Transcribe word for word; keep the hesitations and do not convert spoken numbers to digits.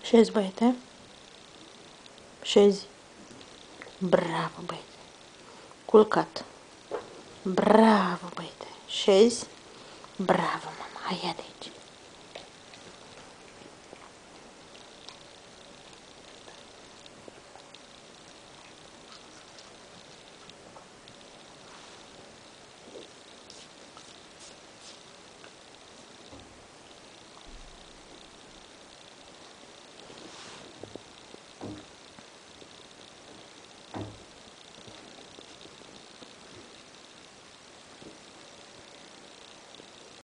Șezi, băiete. Șezi. Bravo, băiete. Culcat. Bravo, băiete. Șezi. Bravo, mama. Hai, ia de aici.